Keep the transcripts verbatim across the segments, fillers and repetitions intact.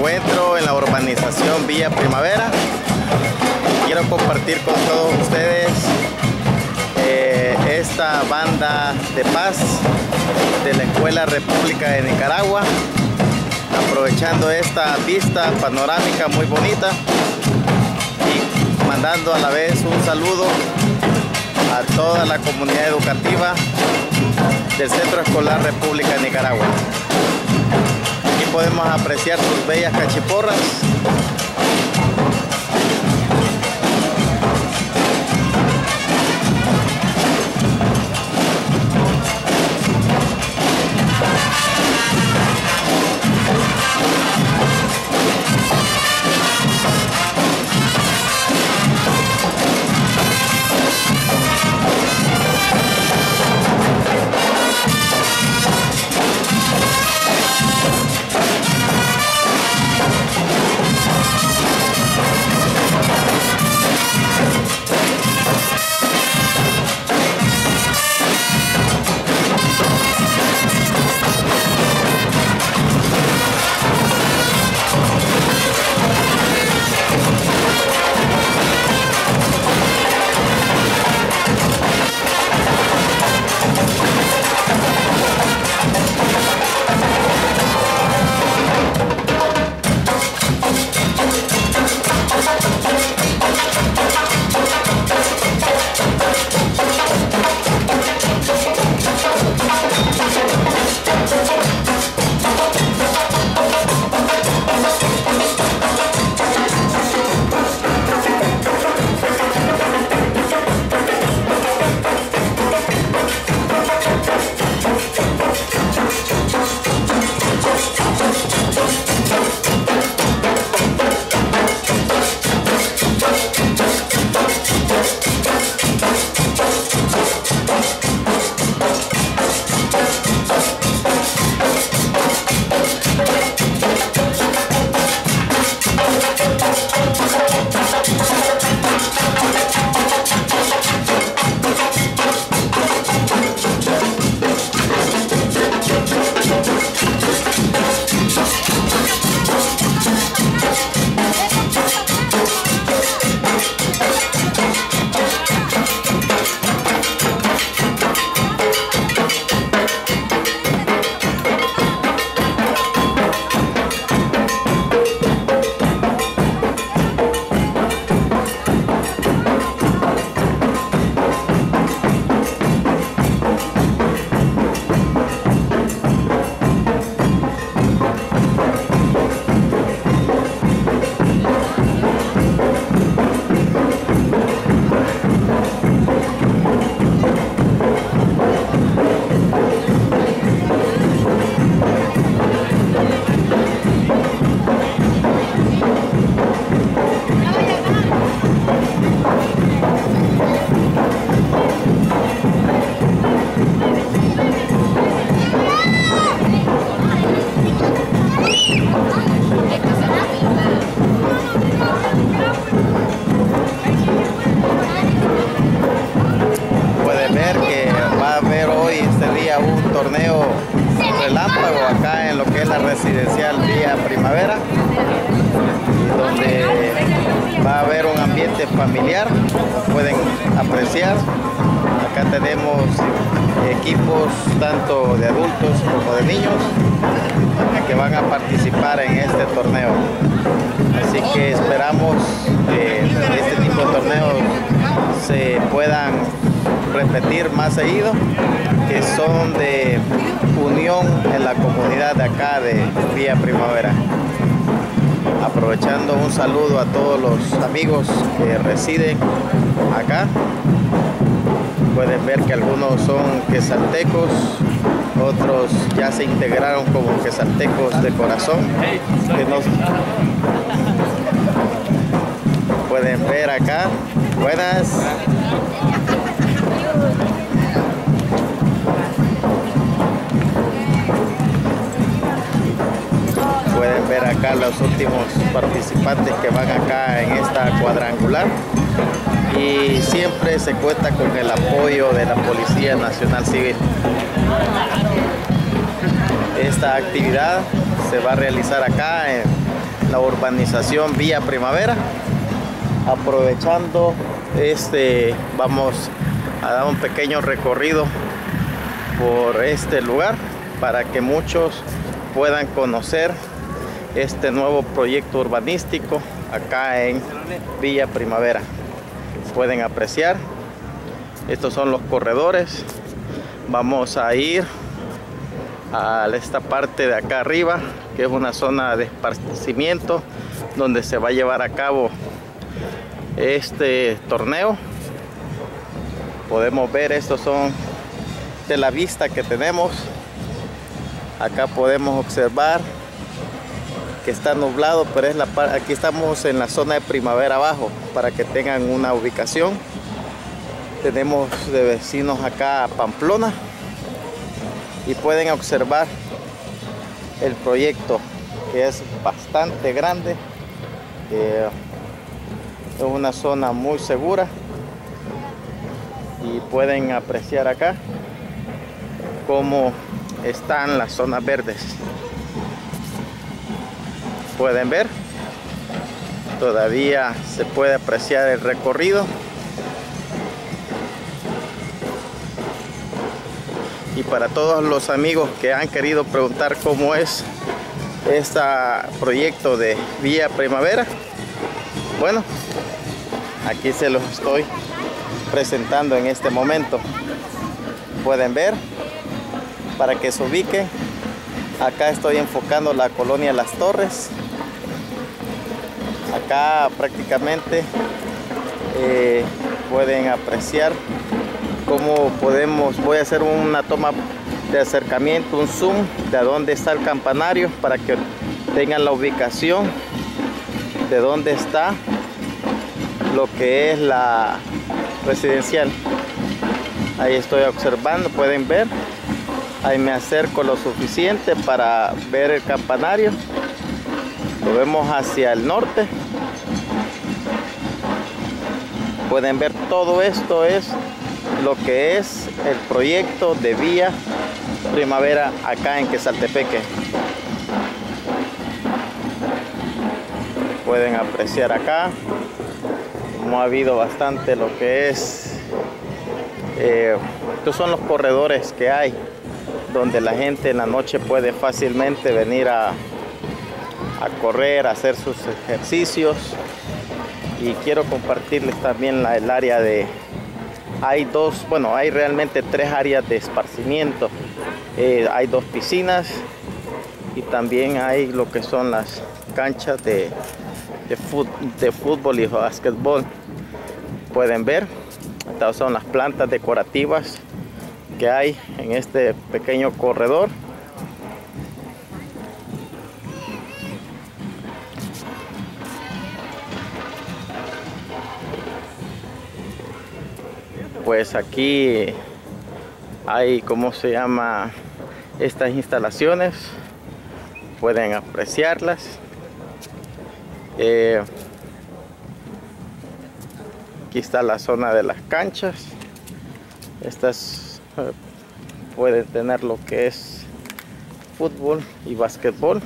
encuentro en la urbanización Villa Primavera. Quiero compartir con todos ustedes eh, esta banda de paz de la Escuela República de Nicaragua, aprovechando esta vista panorámica muy bonita y mandando a la vez un saludo a toda la comunidad educativa del Centro Escolar República de Nicaragua. Aquí podemos apreciar sus bellas cachiporras. Un torneo relámpago acá en lo que es la residencial Villa Primavera, donde va a haber un ambiente familiar, como pueden apreciar. Acá tenemos equipos tanto de adultos como de niños que van a participar en este torneo. Así que esperamos que este tipo de torneos se puedan repetir más seguido, que son de unión en la comunidad de acá de Villa Primavera. Aprovechando, un saludo a todos los amigos que residen acá. Pueden ver que algunos son quesaltecos, otros ya se integraron como quesaltecos de corazón. Que nos pueden ver acá. Buenas. Pueden ver acá los últimos participantes que van acá en esta cuadrangular, y siempre se cuenta con el apoyo de la Policía Nacional Civil. Esta actividad se va a realizar acá en la urbanización Villa Primavera. Aprovechando este, vamos a dar un pequeño recorrido por este lugar para que muchos puedan conocer este nuevo proyecto urbanístico acá en Villa Primavera. Pueden apreciar, estos son los corredores. Vamos a ir a esta parte de acá arriba, que es una zona de esparcimiento donde se va a llevar a cabo este torneo. Podemos ver, estos son de la vista que tenemos. Acá podemos observar que está nublado, pero es la parte, aquí estamos en la zona de Primavera abajo, para que tengan una ubicación. Tenemos de vecinos acá a Pamplona y pueden observar el proyecto, que es bastante grande. Eh, es una zona muy segura y pueden apreciar acá cómo están las zonas verdes. Pueden ver, todavía se puede apreciar el recorrido. Y para todos los amigos que han querido preguntar cómo es este proyecto de Villa Primavera, bueno, aquí se los estoy presentando en este momento. Pueden ver, para que se ubiquen, acá estoy enfocando la colonia Las Torres. Acá prácticamente eh, pueden apreciar cómo podemos, voy a hacer una toma de acercamiento, un zoom de dónde está el campanario, para que tengan la ubicación de dónde está lo que es la residencial. Ahí estoy observando, pueden ver, ahí me acerco lo suficiente para ver el campanario. Lo vemos hacia el norte. Pueden ver, todo esto es lo que es el proyecto de Villa Primavera acá en Quezaltepeque. Pueden apreciar acá como ha habido bastante lo que es eh, estos son los corredores que hay, donde la gente en la noche puede fácilmente venir a, a correr, a hacer sus ejercicios. Y quiero compartirles también la, el área de, hay dos, bueno, hay realmente tres áreas de esparcimiento. Eh, hay dos piscinas y también hay lo que son las canchas de, de, fut, de fútbol y básquetbol. Pueden ver, estas son las plantas decorativas que hay en este pequeño corredor. Pues aquí hay, ¿cómo se llama?, estas instalaciones. Pueden apreciarlas. Eh, aquí está la zona de las canchas. Estas eh, pueden tener lo que es fútbol y básquetbol.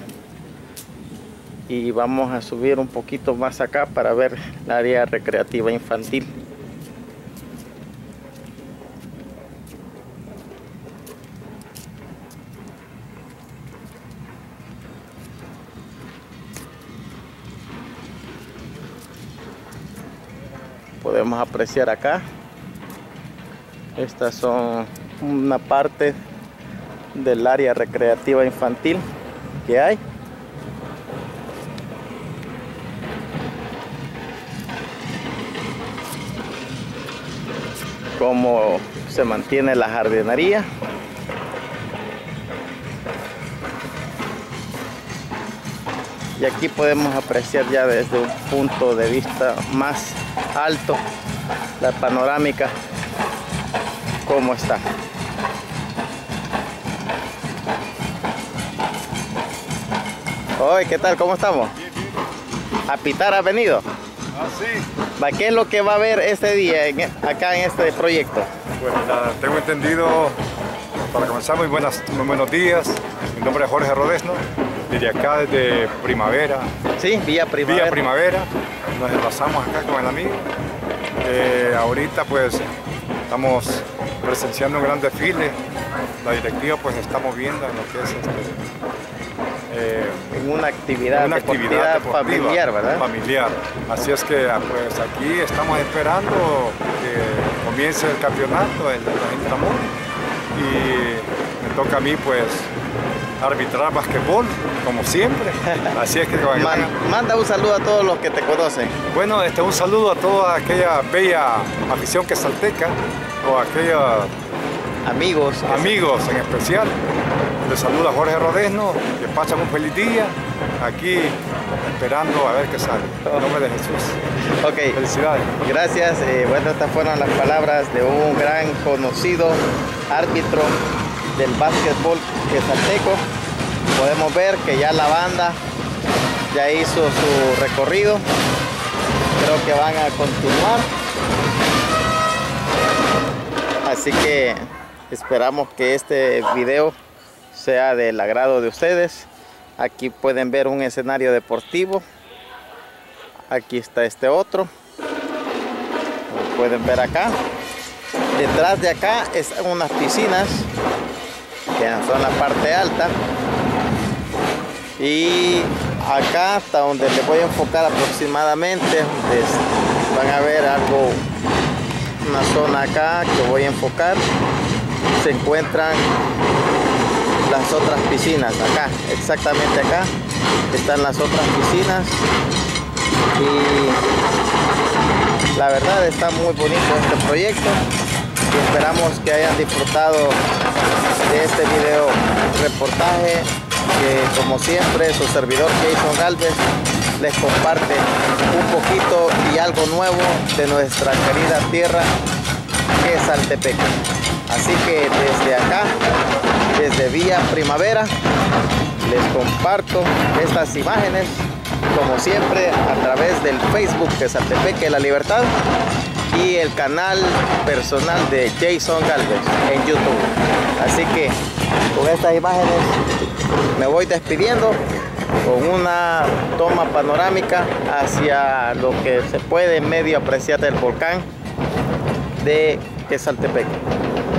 Y vamos a subir un poquito más acá para ver el área recreativa infantil. Podemos apreciar acá, estas son una parte del área recreativa infantil que hay. Cómo se mantiene la jardinería. Y aquí podemos apreciar ya desde un punto de vista más alto la panorámica, cómo está. Oye, ¿qué tal? ¿Cómo estamos? Bien, bien. ¿A pitar has venido? Ah, sí. ¿Qué es lo que va a haber este día en, acá en este proyecto? Pues nada, tengo entendido, para comenzar, muy, buenas, muy buenos días. Mi nombre es Jorge Rodesno. desde acá, desde Primavera. Sí, Vía Primavera. Vía Primavera, nos enlazamos acá con el amigo. Eh, ahorita pues estamos presenciando un gran desfile. La directiva pues está moviendo en lo que es este, eh, en una actividad, una actividad actividad familiar, ¿verdad? Familiar. Así es que pues aquí estamos esperando que comience el campeonato en la Intramur y me toca a mí pues arbitrar basquetbol, como siempre. Así es que Man, manda un saludo a todos los que te conocen. Bueno, este, un saludo a toda aquella bella afición quesalteca o a aquellos amigos, amigos en especial. Les saluda Jorge Rodesno, que pasan un feliz día aquí esperando a ver qué sale. En nombre de Jesús. Ok. Felicidades. Gracias. Eh, bueno, estas fueron las palabras de un gran conocido árbitro del básquetbol quesalteco. Podemos ver que ya la banda ya hizo su recorrido. Creo que van a continuar. Así que esperamos que este video sea del agrado de ustedes. Aquí pueden ver un escenario deportivo. Aquí está este otro. Lo pueden ver acá. Detrás de acá están unas piscinas que son la parte alta. Y acá hasta donde les voy a enfocar aproximadamente, van a ver algo, una zona acá que voy a enfocar. Se encuentran las otras piscinas acá, exactamente acá están las otras piscinas y la verdad está muy bonito este proyecto y esperamos que hayan disfrutado de este video reportaje que, como siempre, su servidor Jason Galvez les comparte un poquito y algo nuevo de nuestra querida tierra quesaltepeque. Así que desde acá, desde Vía Primavera, les comparto estas imágenes, como siempre, a través del Facebook Quesaltepeque La Libertad y el canal personal de Jason Galvez en YouTube. Así que con estas imágenes me voy despidiendo con una toma panorámica hacia lo que se puede medio apreciar del volcán de Quesaltepeque.